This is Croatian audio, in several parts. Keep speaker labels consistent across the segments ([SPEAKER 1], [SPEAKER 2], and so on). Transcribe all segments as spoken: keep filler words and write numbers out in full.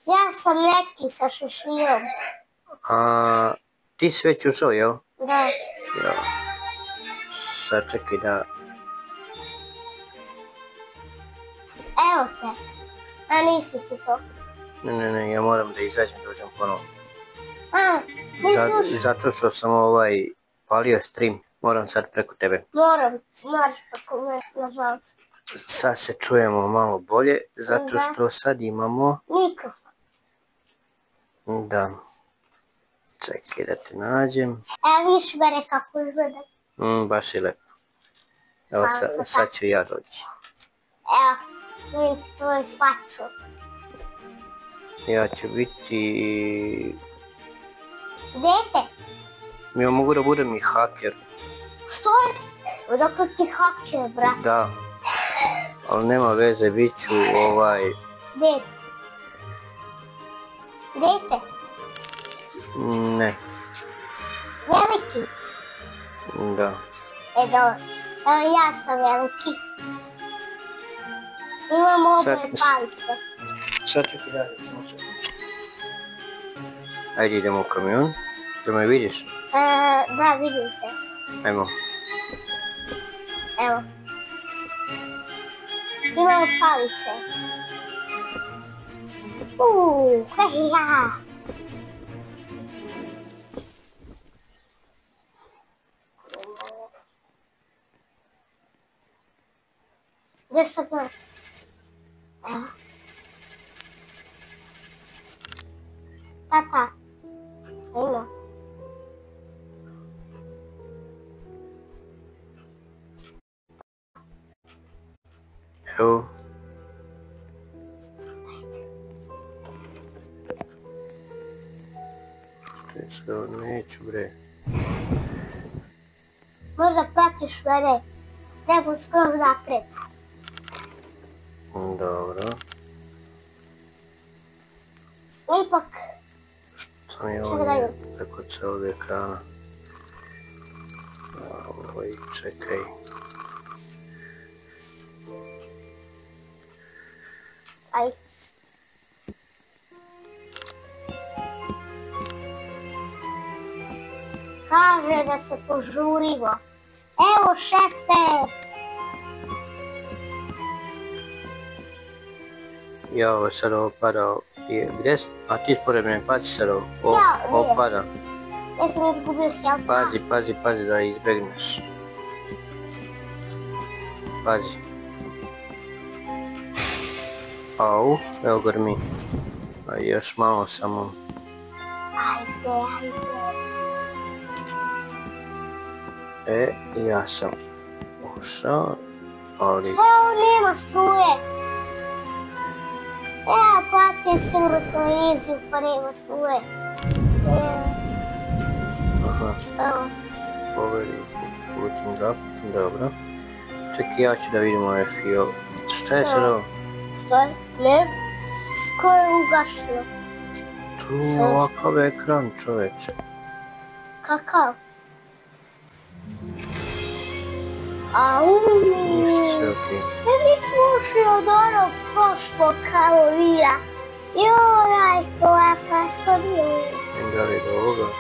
[SPEAKER 1] Ja sam neki sa šeširom.
[SPEAKER 2] A ti si već ušao, jel?
[SPEAKER 1] Da.
[SPEAKER 2] Ja. Sad čekaj da...
[SPEAKER 1] Evo te. A nisi ti to.
[SPEAKER 2] Ne, ne, ne, ja moram da izađem, dođem ponovno.
[SPEAKER 1] A, nisi ušao?
[SPEAKER 2] Zato što sam ovaj palio stream, moram sad preko tebe.
[SPEAKER 1] Moram, moraš preko mene, nažalost.
[SPEAKER 2] Sad se čujemo malo bolje, zato što sad imamo...
[SPEAKER 1] Mikrofon.
[SPEAKER 2] Da. Čekaj da te nađem.
[SPEAKER 1] Evo viš bere kako izgleda.
[SPEAKER 2] Mm, baš je lepo. Evo sad ću ja doći.
[SPEAKER 1] Evo, vidim ti tvoju facu.
[SPEAKER 2] Ja ću biti...
[SPEAKER 1] Dete?
[SPEAKER 2] Ja mogu da budem i haker.
[SPEAKER 1] Što? Odakle ti haker, brate?
[SPEAKER 2] Da. Ali nema veze, bit ću ovaj...
[SPEAKER 1] Dete? Dete?
[SPEAKER 2] Ne.
[SPEAKER 1] Veliki?
[SPEAKER 2] Da.
[SPEAKER 1] E dobro, evo ja sam veliki. Imam oboje palice.
[SPEAKER 2] Sad čekaj dalje, samo čekaj. Ajde idemo u kamion. Da me vidiš?
[SPEAKER 1] Da, vidim te.
[SPEAKER 2] Ajmo.
[SPEAKER 1] Evo. Imamo palice. Uuu, hej ja. Gdje sam ja? Evo. Tata. Ajmo.
[SPEAKER 2] Evo. Neću bre.
[SPEAKER 1] Možda pratiš mene. Nebo skroz napred.
[SPEAKER 2] Dobro.
[SPEAKER 1] Ipak.
[SPEAKER 2] Što mi je ovdje preko celog ekrana? Ovoj, čekaj.
[SPEAKER 1] Aj. Kaže da se požurimo. Evo šefe!
[SPEAKER 2] Ja ovo sad ovo padao. Gdje si? A ti spored mene, pazi sad ovo. Ovo pada.
[SPEAKER 1] Ja sam izgubio health.
[SPEAKER 2] Pazi, pazi, pazi da izbegneš. Pazi. Au, evo grmi. Još malo samo.
[SPEAKER 1] Ajde, ajde.
[SPEAKER 2] E, ja sam ušao, ali...
[SPEAKER 1] Evo, nema struje. Ja platim sigurno televiziju, pa nema struje.
[SPEAKER 2] Aha.
[SPEAKER 1] Evo.
[SPEAKER 2] Ovo je booting up, dobro. Čekaj, ja ću da vidim ovaj fio. Šta je sad ovo?
[SPEAKER 1] Šta je? Ne? Ko je ugašio?
[SPEAKER 2] Tu je ovakav ekran, čoveče.
[SPEAKER 1] Kakav? Au.
[SPEAKER 2] Ništa, sve okej.
[SPEAKER 1] Ne bi slušao od onog prošlog Hallovina. Joj, koja pasvodnju.
[SPEAKER 2] Da li do ovoga?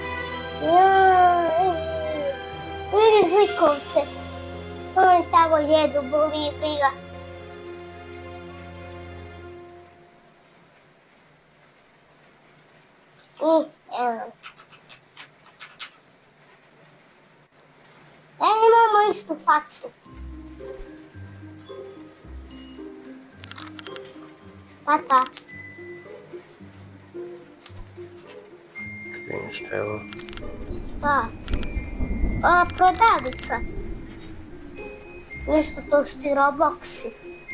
[SPEAKER 1] Joj. Vidi zlikovce. Oni tamo jedu, boli briga. I, evo. E, imamo istu facu. Tata.
[SPEAKER 2] Vidim što je ovo.
[SPEAKER 1] Šta? A, prodavnica. Ništa, to su ti Robloxi.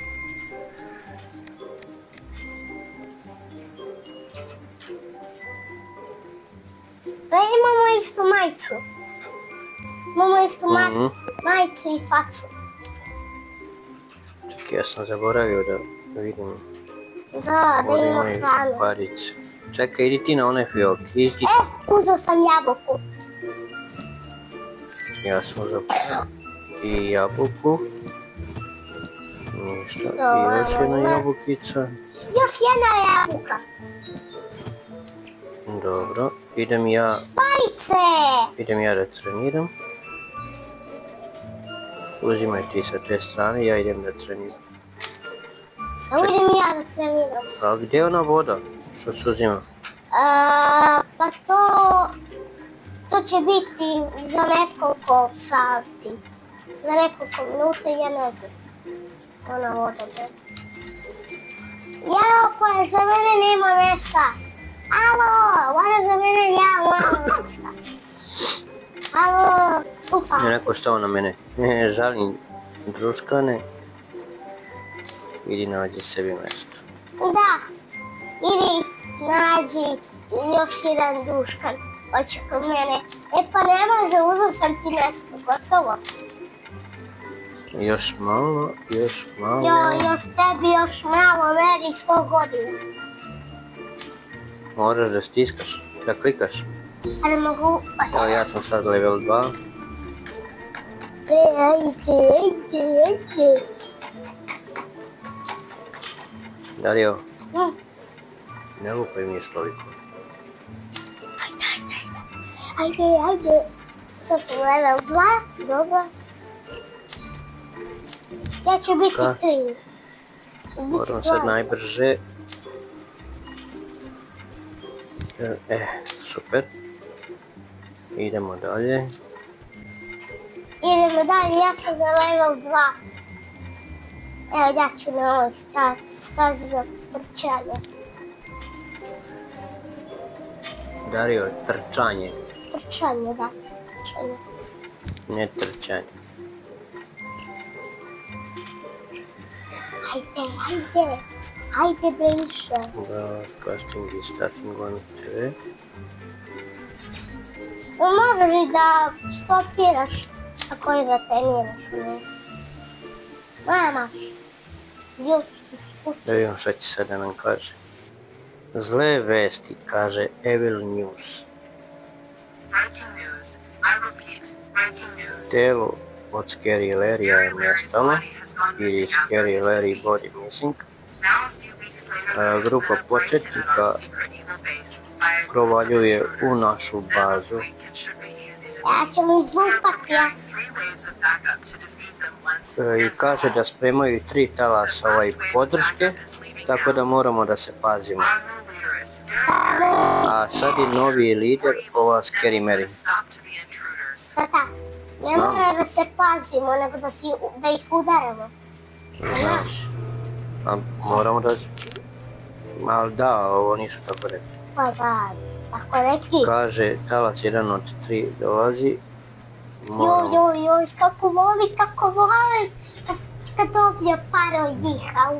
[SPEAKER 1] Da imamo istu majicu. Imamo istu majicu i facu.
[SPEAKER 2] Čekaj, ja sam zaboravio da vidim.
[SPEAKER 1] Da, da ima hranu.
[SPEAKER 2] Paricu. Čekaj, idi ti na onaj fiok.
[SPEAKER 1] E, uzeo sam jabuku.
[SPEAKER 2] Ja sam uzeo i jabuku. Ništa, i još jedna jabukica.
[SPEAKER 1] Još jedna jabuka.
[SPEAKER 2] Dobro, idem ja,
[SPEAKER 1] Palice!
[SPEAKER 2] idem ja da treniram. Uzimaj ti sa te strane, ja idem da treniram.
[SPEAKER 1] Evo idem ja da treniram.
[SPEAKER 2] A gdje je ona voda? Što se uzima?
[SPEAKER 1] A, pa to... To će biti za nekoliko sati. Za nekoliko minuta, ja ne znam. Ona voda bude. Jao, koja za mene nema mjesta. Alo, ona za mene ja nema mjesta. Alo, ufa.
[SPEAKER 2] Je neko stao na mene. Žalim druškane. Idi nađi sebi mjesto.
[SPEAKER 1] Da, idi nađi još jedan duškan. Hoće kod mene. E pa ne može, uzeo sam ti mjesto, gotovo.
[SPEAKER 2] Još malo, još malo.
[SPEAKER 1] Jo, još tebi još malo, meni sto godina.
[SPEAKER 2] Moraš da stiskaš, da klikaš.
[SPEAKER 1] Ali mogu...
[SPEAKER 2] Evo ja sam sad level dva.
[SPEAKER 1] E, ajde, ajde, ajde.
[SPEAKER 2] Dario,
[SPEAKER 1] Hm,
[SPEAKER 2] ne lupaj mi još toliko.
[SPEAKER 1] Ajde, ajde, ajde. Ajde, ajde. Sad sam level dva, dobro. Ja ću biti
[SPEAKER 2] Ka?
[SPEAKER 1] tri.
[SPEAKER 2] Moram sad najbrže. E, super. Idemo dalje.
[SPEAKER 1] Idemo dalje, ja sam na level dva. Evo, ja ću na ovoj stra- stazi za trčanje.
[SPEAKER 2] Dario, trčanje,
[SPEAKER 1] Trčanje, da, trčanje.
[SPEAKER 2] ne trčanje.
[SPEAKER 1] Ajde, ajde, ajde Beniša.
[SPEAKER 2] Broadcasting is starting on T V.
[SPEAKER 1] Možeš i da stopiraš ako je zatreniraš u njegu. Nemaš. Ljudsku skuću.
[SPEAKER 2] Da vidimo šta će sad da nam kaže. Zle vesti, kaže Evil News.
[SPEAKER 3] Breaking news. I repeat, breaking news.
[SPEAKER 2] Telo od Scary Larrya je nestalo. Ili Scary Larry body missing.
[SPEAKER 3] Now a few weeks later,
[SPEAKER 2] A, grupa početnika provaljuje u našu bazu.
[SPEAKER 1] Ja ću mu izlupati, ja.
[SPEAKER 2] E, I kaže da spremaju tri talasa ovaj podrške, tako da moramo da se pazimo. A sad je novi lider, ova Scary Mary.
[SPEAKER 1] Tata, ne mora da se pazimo, nego da, si, da ih udaramo. Znaš?
[SPEAKER 2] A moramo da... Ali da, ovo nisu tako rekli.
[SPEAKER 1] Pa da, tako neki.
[SPEAKER 2] Kaže, talac jedan od tri dolazi.
[SPEAKER 1] Joj,
[SPEAKER 2] Moramo...
[SPEAKER 1] joj, joj, kako voli, kako voli. Kad, kad dobije pare od njih, au.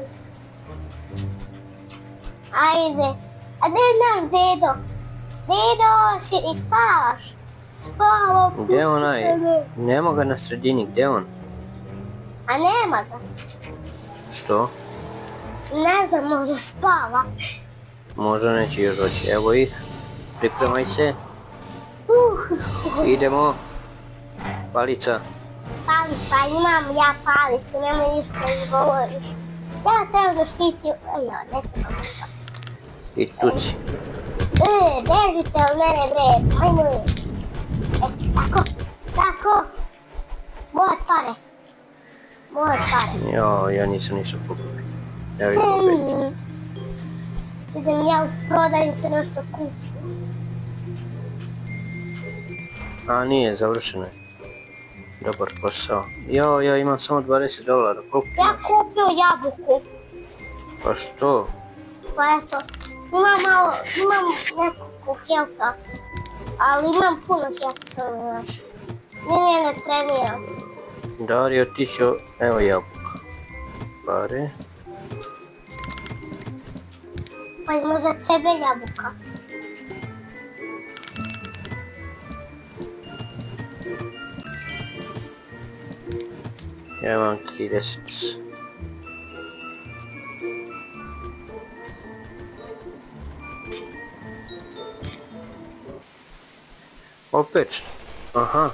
[SPEAKER 1] Ajde. A gdje je naš dedo? Dedo, si li spavaš? Spava,
[SPEAKER 2] Gdje je onaj?
[SPEAKER 1] pusti me.
[SPEAKER 2] Nema ga na sredini, gdje je on?
[SPEAKER 1] A nema ga.
[SPEAKER 2] Što?
[SPEAKER 1] Ne znam, možda spava.
[SPEAKER 2] Možda neće još doći. Evo ih. Pripremaj se.
[SPEAKER 1] Uh,
[SPEAKER 2] Idemo. Palica.
[SPEAKER 1] palica, imam ja palicu, nemoj ništa izgovoriš. Ja trebam da štitim... Aj, ja, ne trebam ništa.
[SPEAKER 2] I tu si.
[SPEAKER 1] E, bežite od mene, bre, ajmo mi. E, tako, tako. Moje pare. Moje pare.
[SPEAKER 2] Jo, ja nisam ništa pokupio. Evo ih opet.
[SPEAKER 1] Hmm. Idem ja u prodavnicu nešto kupim.
[SPEAKER 2] A nije, završeno je. Dobar posao. Jo, ja imam samo dvadeset dolara. Koliko
[SPEAKER 1] Ja
[SPEAKER 2] imaš?
[SPEAKER 1] kupio jabuku.
[SPEAKER 2] Pa što?
[SPEAKER 1] Pa eto, imam malo, imam nekoliko helta. Ali imam puno helta, samo ne znaš. Ni ja ne treniram.
[SPEAKER 2] Dario, ti si... o- Evo jabuka. Pare.
[SPEAKER 1] Pa ima za tebe jabuka.
[SPEAKER 2] Ja imam trideset. Opet? Aha.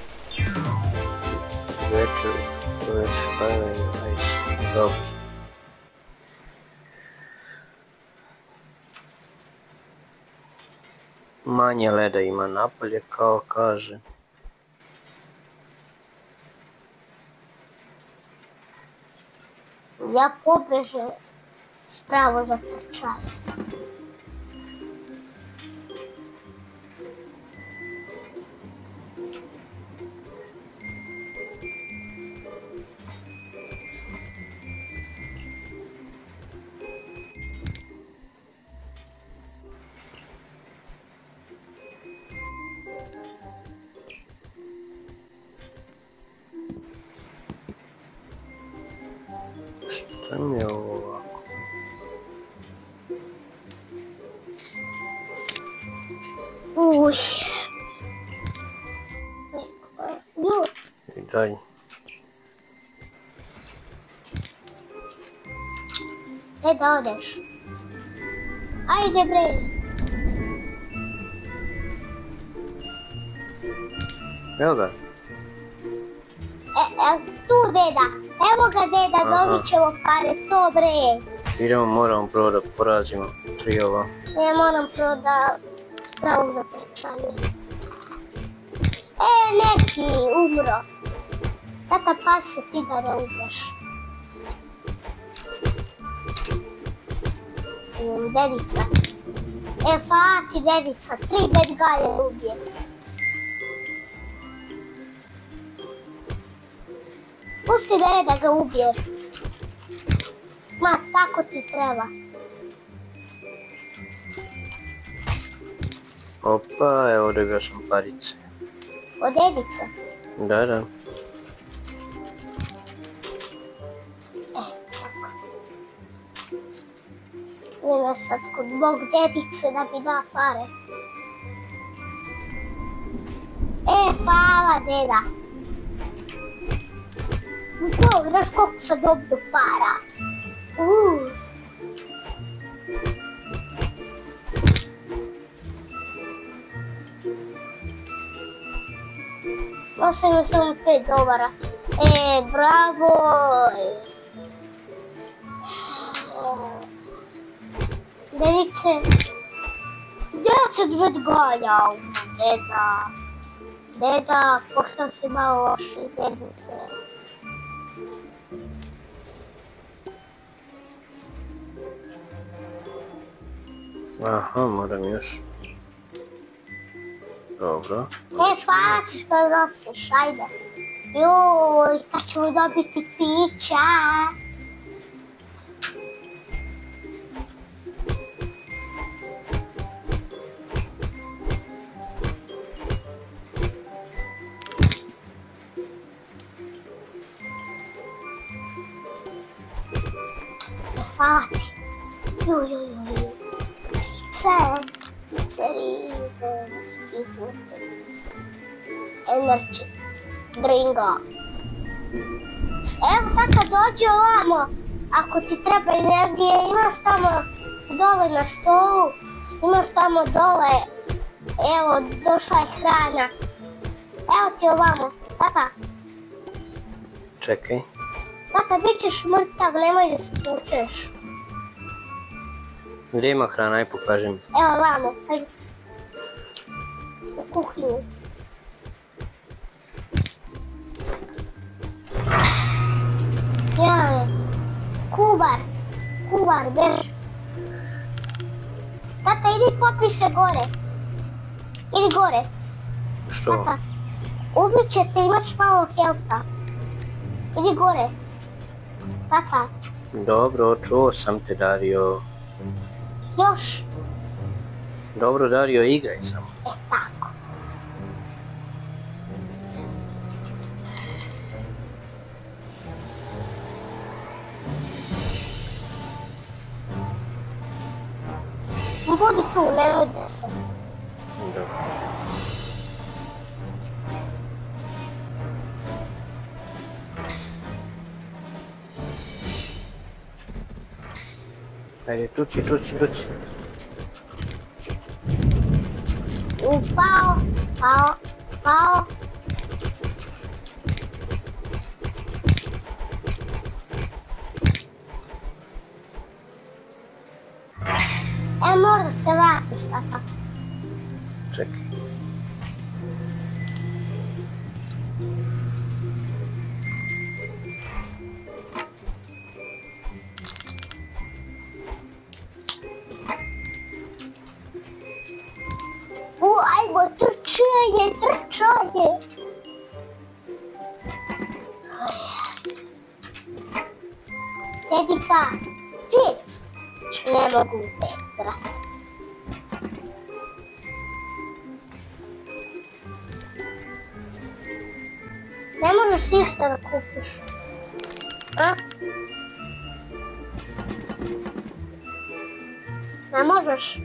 [SPEAKER 2] Battery. Već filing. Nice. Dobro. Manje leda ima napolje, kao kaže.
[SPEAKER 1] Ja pobeže spravo za trčanje.
[SPEAKER 2] Šta mi je ovo ovako?
[SPEAKER 1] Uj. Ju.
[SPEAKER 2] I dalje.
[SPEAKER 1] E da odeš. Ajde bre.
[SPEAKER 2] Evo ga.
[SPEAKER 1] E, e, tu deda. Evo ga deda,
[SPEAKER 2] Aha.
[SPEAKER 1] dobit ćemo pare, to bre.
[SPEAKER 2] Idemo, moramo prvo da porazimo tri ova.
[SPEAKER 1] Ja moram prvo da spravu za trčanje. E, neki umro. Tata, pas se ti da ne umreš. Um, dedica. E, fati dedica, tri bedgalje ubije. Pusti mene da ga ubije. Ma, tako ti treba.
[SPEAKER 2] Opa, evo dobio sam parice.
[SPEAKER 1] Od dedice.
[SPEAKER 2] Da, da.
[SPEAKER 1] Nema sad kod mog dedice da mi da pare. E, hvala deda. Ko, znaš koliko sam dobio para? Uuu. Osim samo pet dolara. E, bravo. Dedice. Gdje se dvedgalja? Deda. Deda, postao si malo loši, dedice.
[SPEAKER 2] Aha, moram još. Dobro.
[SPEAKER 1] E, hvala ti što nosiš, ajde. Joj, kad ćemo dobiti pića. E, hvala ti. Joj, joj, joj. Pice. Pizzerize. Pizza. Energy. Dringo. Evo tata, dođi ovamo. Ako ti treba energije, imaš tamo dole na stolu. Imaš tamo dole. Evo, došla je hrana. Evo ti ovamo. Tata.
[SPEAKER 2] Čekaj.
[SPEAKER 1] Tata, bit ćeš mrtav, nemoj da se tučeš.
[SPEAKER 2] Gdje ima hrana, aj pokaži mi.
[SPEAKER 1] Evo ovamo. Hajde. U kuhinju. Ja, kubar, kubar, bež. Tata, idi popi se gore. Idi gore.
[SPEAKER 2] Što?
[SPEAKER 1] Tata, ubit će te, imaš malo helta. Idi gore. Tata,
[SPEAKER 2] Dobro, čuo sam te, Dario.
[SPEAKER 1] još.
[SPEAKER 2] Dobro, Dario, igraj samo.
[SPEAKER 1] E, tako. Budi tu, nemoj da se.
[SPEAKER 2] Dobro. Ajde, tuci, tuci, tuci.
[SPEAKER 1] Upao, pao, pao. E, mora da se vratiš, tata.
[SPEAKER 2] Čekaj.
[SPEAKER 1] U, ajmo, trčanje, trčanje. Dedica, pet. Ne mogu pet, brate. Ne možeš ništa da kupiš. A? Ne možeš.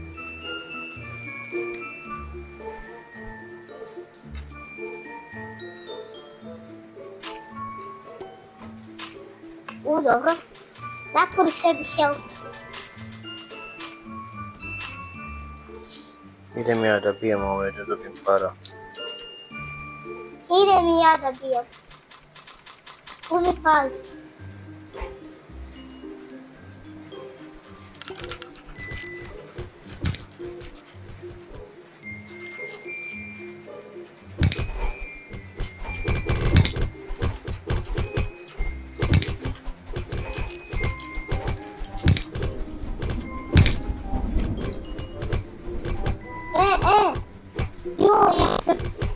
[SPEAKER 1] U, dobro. Napuni sebi health.
[SPEAKER 2] Idem ja da bijem ove da dobijem para.
[SPEAKER 1] Idem i ja da bijem. Uzmi palicu. E, e. Joj.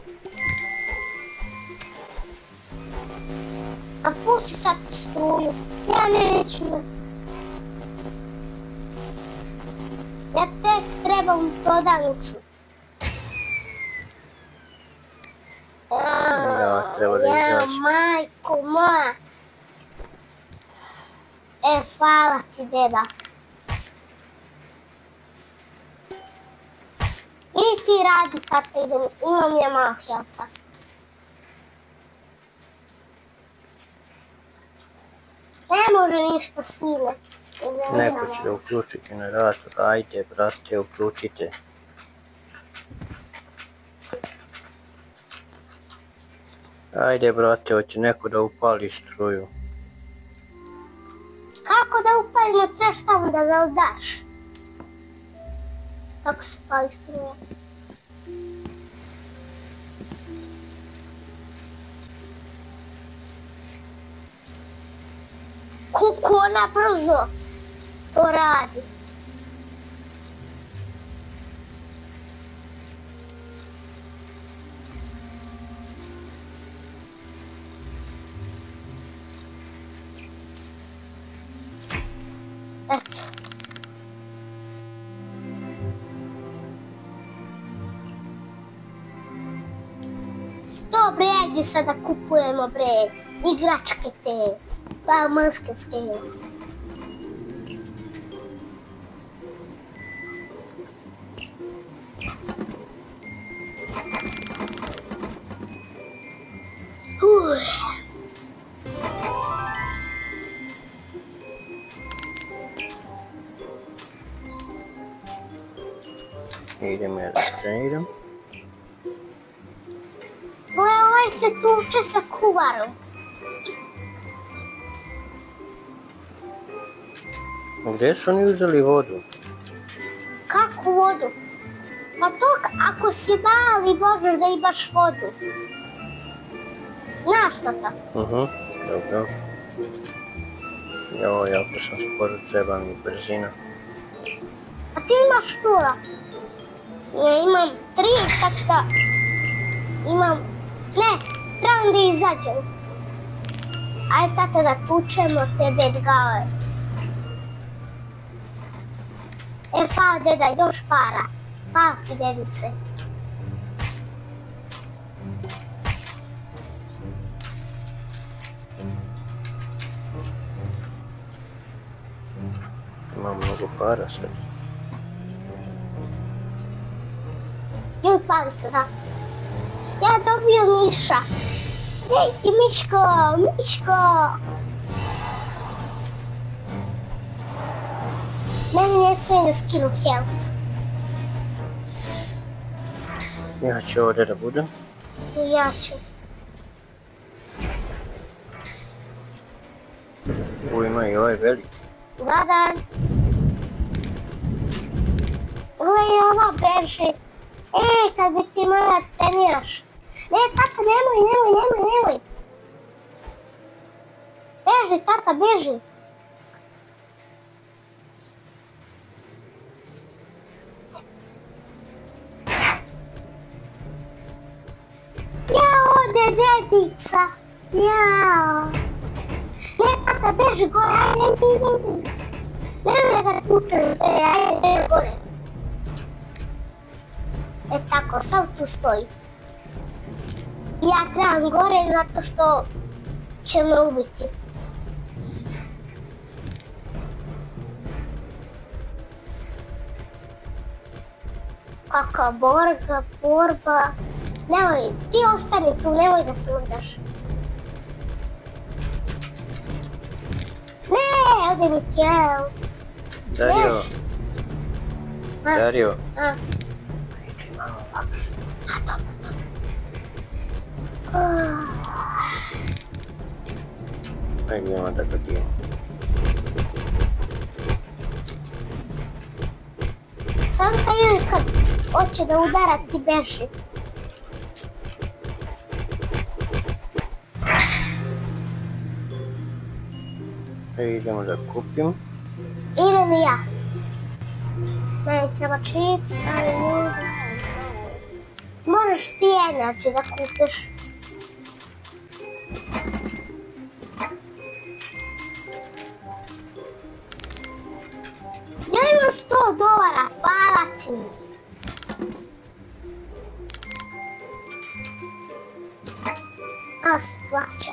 [SPEAKER 1] A pusti sad struju. Ja neću. Ja tek trebam prodavnicu.
[SPEAKER 2] Ja, treba da izaći.
[SPEAKER 1] Majko moja. E, hvala ti, deda. Idi ti radi, tata, idem. Imam ja malo helpa. Ne može ništa snimat.
[SPEAKER 2] Neko će da uključi generator. Ajde, brate, uključite. Ajde, brate, hoće neko da upali struju.
[SPEAKER 1] Kako da upalimo, trebaš tamo da me daš. Kako se pali struja? Kako ona brzo to radi? Eto. Dobre, ajde sada kupujemo, bre, igračke te, farmanske. Uj.
[SPEAKER 2] Idem ja da treniram.
[SPEAKER 1] Gle, ovaj se tuče sa kuvarom.
[SPEAKER 2] Gdje su oni uzeli vodu?
[SPEAKER 1] Kakvu vodu? Pa to ako si mali možeš da imaš vodu. Znaš što to?
[SPEAKER 2] Mhm, dobro. Jo, jako sam sporo, treba mi brzina.
[SPEAKER 1] A ti imaš nula. Ja imam tri, tako da imam... Ne, trebam da izađem. Ajde, tata, da tučemo te bedgale. E, hvala, deda, još para. Hvala ti, dedice.
[SPEAKER 2] Imam mnogo para sad.
[SPEAKER 1] Joj, palica, da. Ja dobio miša. Gdje si, Miško? Miško! Meni ne smije da skinu health.
[SPEAKER 2] Ja ću ovdje da budem.
[SPEAKER 1] I ja ću.
[SPEAKER 2] U, ima i ovaj veliki.
[SPEAKER 1] Zadan. Gle, ova beže. E, kad bi ti mogla treniraš. Ne, tata, nemoj, nemoj, nemoj, nemoj. Beži, tata, beži. Jao, ode dedica. Jao. Ne, tata, beži gore, ajde, ajde, ajde. Nemoj da ga tučem, e, ajde, beži gore. E tako, sam tu stoji. Ja trebam gore zato što će me ubiti. Kakva borga, borba. Nemoj, ti ostani tu, nemoj da se udaš. Ne, ode mi kjel.
[SPEAKER 2] Dario,
[SPEAKER 1] A?
[SPEAKER 2] Dario.
[SPEAKER 1] A?
[SPEAKER 2] Priči malo lakše.
[SPEAKER 1] A, dobro, dobro. Ah.
[SPEAKER 2] Ajde, idemo da ga dijem.
[SPEAKER 1] Sam kad vidiš kad hoće da udara ti beži.
[SPEAKER 2] Ajde, idemo da kupim.
[SPEAKER 1] Idem i ja. Meni treba čip, ali nije. Možeš ti energy da kupiš. Ja imam sto dolara, hvala ti. A se plaća.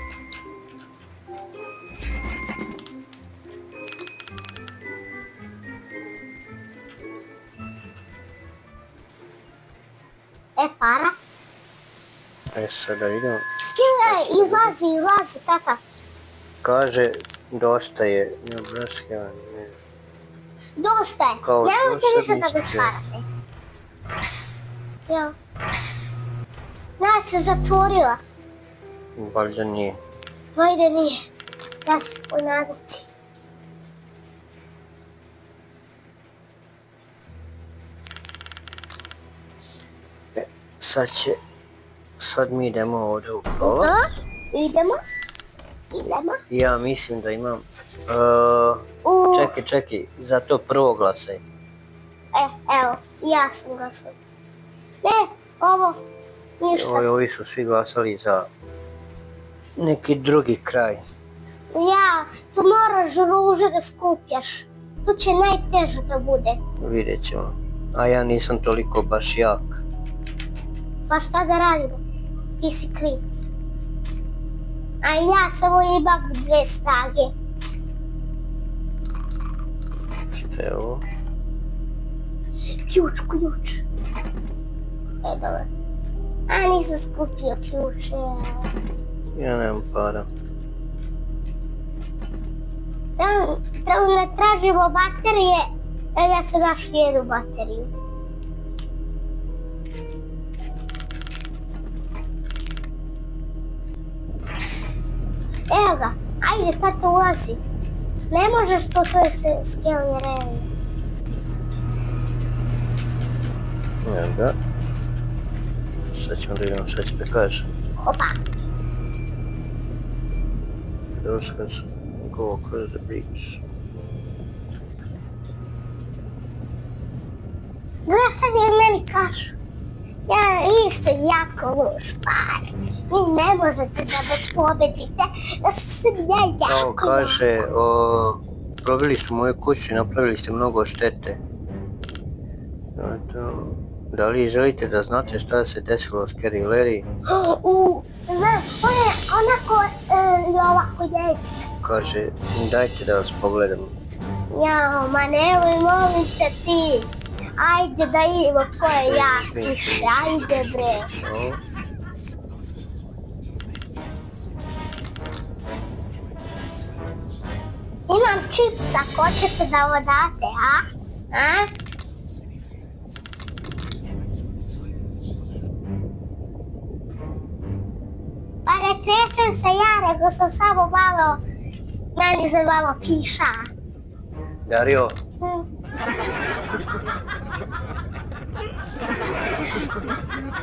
[SPEAKER 1] E, para.
[SPEAKER 2] E, sada idemo.
[SPEAKER 1] Skidaj, izlazi, izlazi, tata.
[SPEAKER 2] Kaže, dosta je. Ne, braske, ne.
[SPEAKER 1] Dosta je.
[SPEAKER 2] Kao
[SPEAKER 1] Nemojte
[SPEAKER 2] to
[SPEAKER 1] više
[SPEAKER 2] sad
[SPEAKER 1] da me
[SPEAKER 2] nisam
[SPEAKER 1] stvarate. Jel? Ja se zatvorila.
[SPEAKER 2] Valjda nije.
[SPEAKER 1] Vajde nije. Ja se ponadati.
[SPEAKER 2] E, sad će... Sad mi idemo ovdje u kola.
[SPEAKER 1] A? Idemo? Idemo?
[SPEAKER 2] Ja mislim da imam... Uh,
[SPEAKER 1] U...
[SPEAKER 2] čekaj, čekaj, za to prvo glasaj.
[SPEAKER 1] E, evo, ja sam glasao. Ne, ovo, ništa.
[SPEAKER 2] Ovi, ovi su svi glasali za neki drugi kraj.
[SPEAKER 1] Ja, tu moraš ruže da skupljaš. Tu će najteže da bude.
[SPEAKER 2] Vidjet ćemo. A ja nisam toliko baš jak.
[SPEAKER 1] Pa šta da radimo? Ti si kriv. A ja samo imam dve snage.
[SPEAKER 2] Što je ovo?
[SPEAKER 1] Ključ, ključ. E, dobro. A nisam skupio ključe.
[SPEAKER 2] Ja nemam para.
[SPEAKER 1] Trebamo da tražimo baterije. E, ja sam našla jednu bateriju. Evo ga, ajde tata ulazi. Ne možeš to, to je se skelje reje.
[SPEAKER 2] Evo ga. Sad ćemo da vidimo šta će da kaže.
[SPEAKER 1] Hopa.
[SPEAKER 2] Rozkaz go across the beach.
[SPEAKER 1] Znaš sad je meni kažu. Ja, vi ste jako loš par. Vi ne možete da me pobedite. Zato što sam ja jako
[SPEAKER 2] Kao kaže, o, probili su moju kuću i napravili ste mnogo štete. Eto, da li želite da znate šta se desilo s Carrie Larry?
[SPEAKER 1] U, znam, on je onako e, ovako djeci.
[SPEAKER 2] Kaže, dajte da vas pogledam.
[SPEAKER 1] Jao, ma nemoj, molim te ti. Ajde da imamo ko je jak više, ajde bre.
[SPEAKER 2] O,
[SPEAKER 1] Imam čips ako hoćete da ovo date, a? A? Pa ne tresem se ja, nego sam samo malo, meni se malo piša.
[SPEAKER 2] Dario,
[SPEAKER 1] Hm.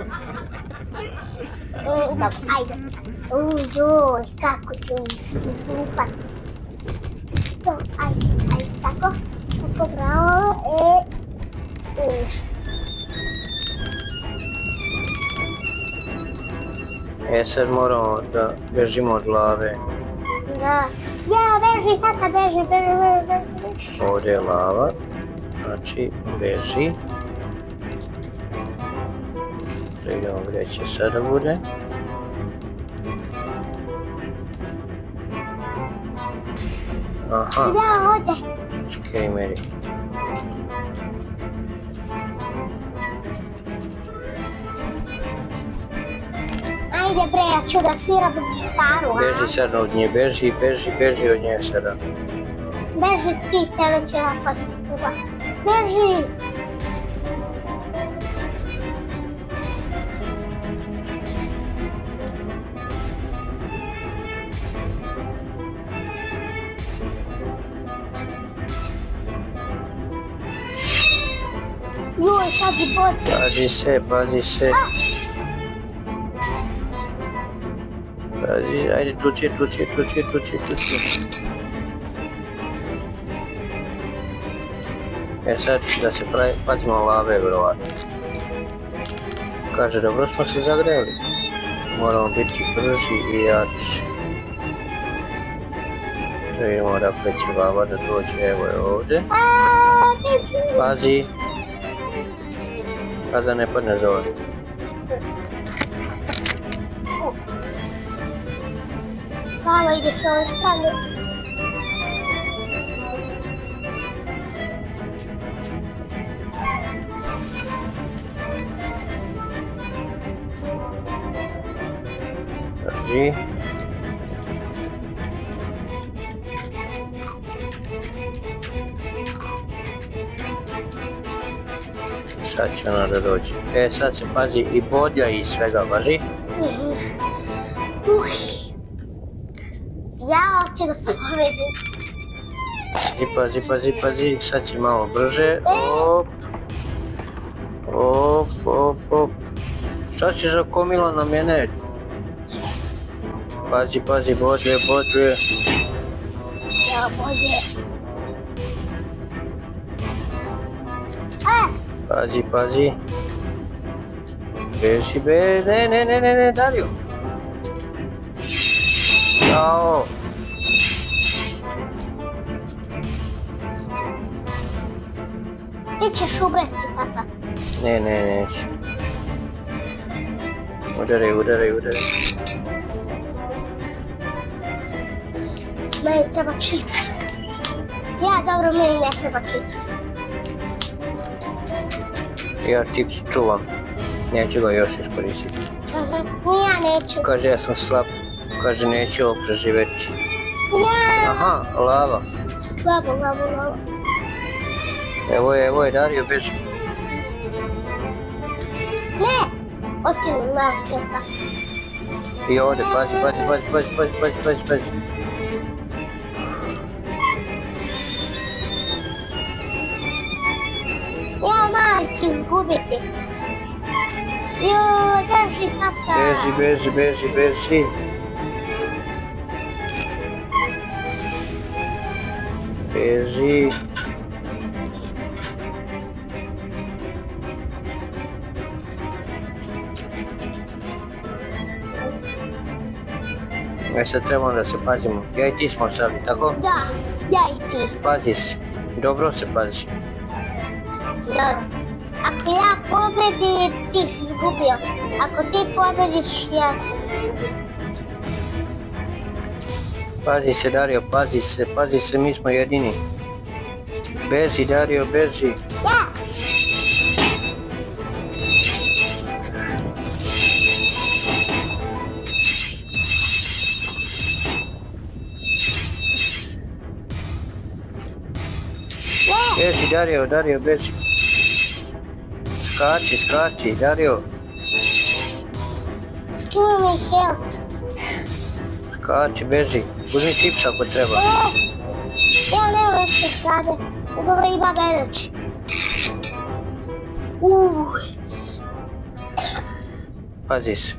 [SPEAKER 1] Mm, dobro, ajde. Ujoj, kako ću izlupati. To, ajde, ajde, tako. Tako, bravo. E, i ništa.
[SPEAKER 2] E sad moramo da bežimo od lave.
[SPEAKER 1] Da. Ja, beži, tata, beži, beži, beži, beži.
[SPEAKER 2] Ovdje je lava. Znači, beži. Da vidimo gdje će sada bude. Aha,
[SPEAKER 1] Ja, ode.
[SPEAKER 2] skrimeri.
[SPEAKER 1] Ajde bre, ja ću da sviram gitaru, a?
[SPEAKER 2] Beži sad od nje, beži, beži, beži od nje sada.
[SPEAKER 1] Beži ti, tebe će napast. Beži! Joj, sad je boci.
[SPEAKER 2] Pazi se, pazi se. Pazi, ajde, tu će, tu će, tu će, tu će, tu će. E sad da se pravi, pazimo lave vjerovatno. Kaže, dobro smo se zagreli. Moramo biti brži i jači. Da vidimo dakle će lava da dođe, evo je ovdje.
[SPEAKER 1] Aaaa, neću.
[SPEAKER 2] Pazi. Pazi da ne padne za ovdje.
[SPEAKER 1] Lava ide s ove strane.
[SPEAKER 2] Drži. Sad će ona da dođe. E sad se pazi i bodlja i svega važi.
[SPEAKER 1] Uj. Ja hoću da pobedim.
[SPEAKER 2] Pazi, pazi, pazi, pazi, sad će malo brže. Op. Op, op, op. Šta ćeš zakomila na mene? Pazi, pazi, bodlje, bodlje.
[SPEAKER 1] Ja bolje. E,
[SPEAKER 2] Pazi, pazi. Beži, beži, ne, ne, ne, ne, ne, Dario. Jao.
[SPEAKER 1] ti ćeš umreti, tata.
[SPEAKER 2] Ne, ne, neću. Udaraj, udaraj, udaraj.
[SPEAKER 1] Meni treba čips. Ja, dobro, meni ne treba čips.
[SPEAKER 2] Ja čips čuvam. Neću ga još iskoristiti.
[SPEAKER 1] Uh-huh. Ni ja neću.
[SPEAKER 2] Kaže, ja sam slab. Kaže, neću ovo preživjeti.
[SPEAKER 1] Ja.
[SPEAKER 2] Aha, lava.
[SPEAKER 1] Lavo, lavo, lavo.
[SPEAKER 2] Evo je, evo je, Dario, beži.
[SPEAKER 1] Ne! Otkinu masketa.
[SPEAKER 2] I ovdje, pazi, pazi, pazi, pazi, pazi, pazi, pazi, pazi.
[SPEAKER 1] Ja, mali ću izgubiti. Joj, beži, tata.
[SPEAKER 2] Beži, beži, beži, beži. Beži. E sad trebamo da se pazimo. Ja i ti smo stali, tako?
[SPEAKER 1] Da, ja i ti.
[SPEAKER 2] Pazi se. Dobro se pazi.
[SPEAKER 1] Dobro. Ako ja pobedim, ti si izgubio. Ako ti pobediš, ja sam izgubio.
[SPEAKER 2] Pazi se, Dario, pazi se, pazi se, mi smo jedini. Beži, Dario, beži.
[SPEAKER 1] Ja!
[SPEAKER 2] Beži, Dario, Dario, beži. Skači, skači, Dario.
[SPEAKER 1] Skinu mi health.
[SPEAKER 2] Skači, beži. Uzmi čips ako treba.
[SPEAKER 1] O! Ja nemam više hrane. Dobro, imam energy. Uuu.
[SPEAKER 2] Pazi se.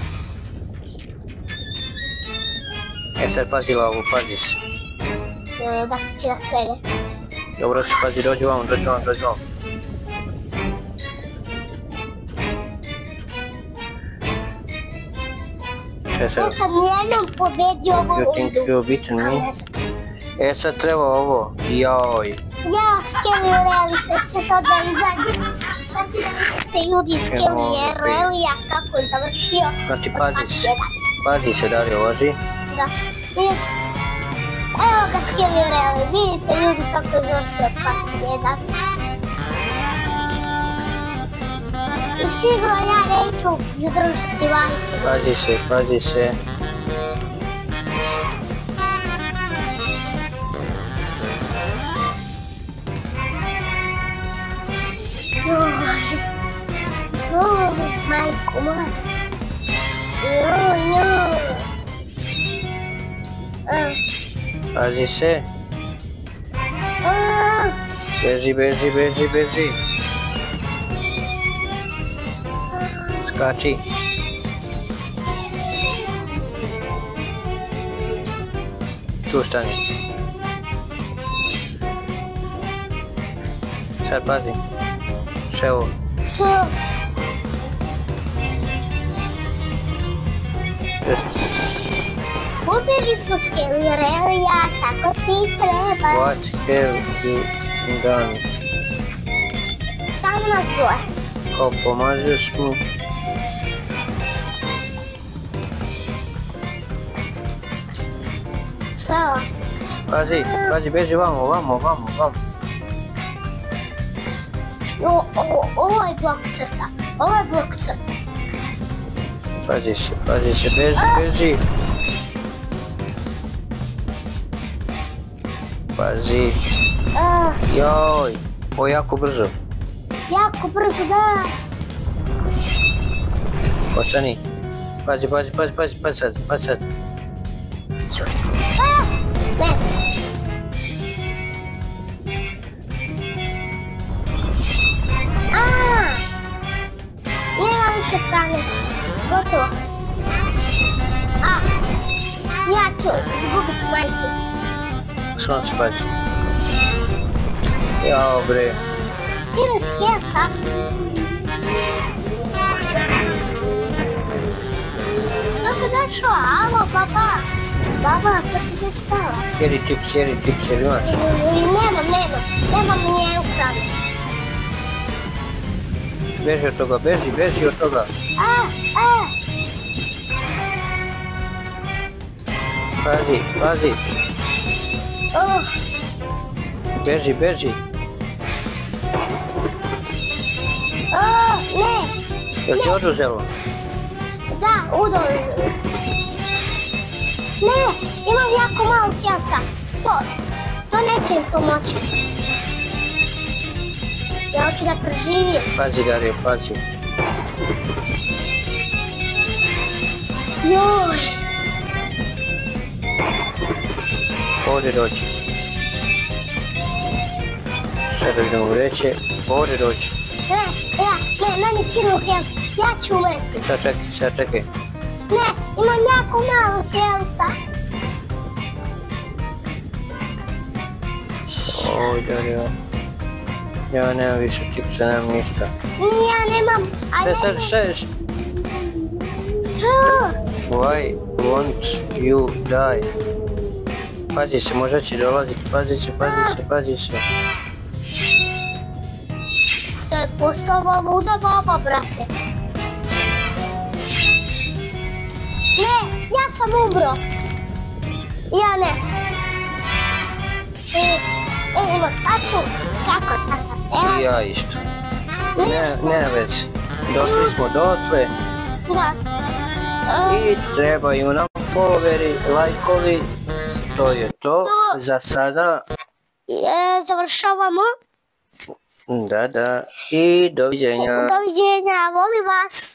[SPEAKER 2] E sad pazi lavu, pazi se.
[SPEAKER 1] Dakle će da krene.
[SPEAKER 2] Dobro se pazi, dođi vam, dođi vam, dođi vam. Če sad?
[SPEAKER 1] Ja sam jednom pobedio ovo
[SPEAKER 2] You think
[SPEAKER 1] rundu.
[SPEAKER 2] you beaten me? E sad treba ovo, joj.
[SPEAKER 1] Ja, Skelly Rally se će sad da izađe. Sad ste ljudi Skelly Rally-a kako je završio.
[SPEAKER 2] Znači pazi se, pazi se da li ulazi.
[SPEAKER 1] Da, vidite. Evo ga Skelly Rally, vidite ljudi kako je završio part jedan. I sigurno ja neću zadržati vanke.
[SPEAKER 2] Pazi se, pazi se.
[SPEAKER 1] Oh, majko moja. Joj, joj.
[SPEAKER 2] Pazi se.
[SPEAKER 1] Ah,
[SPEAKER 2] Beži, beži, beži, beži. Skači. Tu stani. Sad pazi. Še ovo?
[SPEAKER 1] što? Ubili su Skelly Rally-a, tako ti treba.
[SPEAKER 2] What have you done?
[SPEAKER 1] Samo nas dvoje.
[SPEAKER 2] Kao pomažeš mu?
[SPEAKER 1] Što?
[SPEAKER 2] Pazi, pazi, beži vamo, vamo, vamo, vamo.
[SPEAKER 1] O, o, ovo je blok crta. Ovo je blok crta.
[SPEAKER 2] Pazi se, pazi se, beži, beži. Pazi.
[SPEAKER 1] Ah,
[SPEAKER 2] Joj, ovo je jako brzo.
[SPEAKER 1] jako brzo, da.
[SPEAKER 2] Ostani. Pazi, pazi, pazi, pazi, pazi sad, pazi sad.
[SPEAKER 1] Ah, ne. Ah, nema više prane. Gotovo. A, ja ću izgubiti majke.
[SPEAKER 2] Samo se pazi. Jao bre.
[SPEAKER 1] Stine s helka. Što se dešava? Alo, baba. Baba, što se dešava?
[SPEAKER 2] Jeri čips, jeri čips, jel imaš?
[SPEAKER 1] I nemam, nemam. Nemam nije upravo.
[SPEAKER 2] Beži od toga, beži, beži od toga.
[SPEAKER 1] A, a.
[SPEAKER 2] Pazi, pazi.
[SPEAKER 1] Oh,
[SPEAKER 2] Beži, beži.
[SPEAKER 1] oh, ne.
[SPEAKER 2] Jel ti oduzelo?
[SPEAKER 1] Da, udolžu. Ne, imam jako malo helka. To, to neće im pomoći. Ja hoću da preživim.
[SPEAKER 2] Pazi Dario, pazi.
[SPEAKER 1] Joj.
[SPEAKER 2] Ovdje doći. Sada idemo u vreće. Ovdje doći.
[SPEAKER 1] Ne, ja, ne, meni skinu helku. Ja ću umreti.
[SPEAKER 2] Sad čekaj, sad čekaj.
[SPEAKER 1] Ne, imam jako malo helka.
[SPEAKER 2] Oj Dario. Ja nemam više čipsa, nemam ništa.
[SPEAKER 1] Ni ja nemam, a
[SPEAKER 2] Sad, sad,
[SPEAKER 1] nemam.
[SPEAKER 2] sad,
[SPEAKER 1] Što?
[SPEAKER 2] why won't you die? Pazi se, možda će dolaziti, pazi se, pazi se, pazi se.
[SPEAKER 1] Što je postao luda baba, brate? Ne, ja sam umro. Ja ne. E, e, ima, a tu, kako, kako, evo,
[SPEAKER 2] I ja isto. Ne,
[SPEAKER 1] ništa.
[SPEAKER 2] ne već. Došli smo dotle
[SPEAKER 1] Da. E,
[SPEAKER 2] i trebaju nam followeri, lajkovi. To je to za sada.
[SPEAKER 1] e, završavamo.
[SPEAKER 2] Da, da. I doviđenja.
[SPEAKER 1] Doviđenja, volim vas.